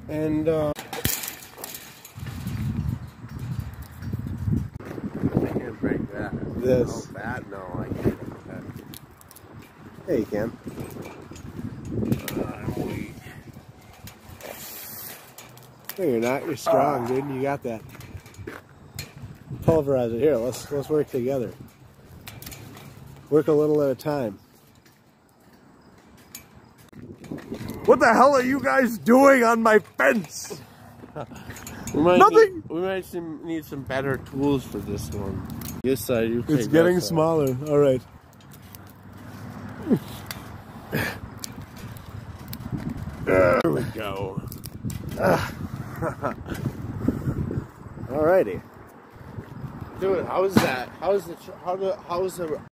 And I can't break that. This. Oh, that? No, I can't break that. Yeah, you can. I'm weak. No, you're not. You're strong, dude. You got that. Pulverize it. Here, let's work together. Work a little at a time. What the hell are you guys doing on my fence? Nothing. We might need some better tools for this one. This side, you take It's getting that side. smaller. All right. There we go. Alrighty. Dude, how is that? How is the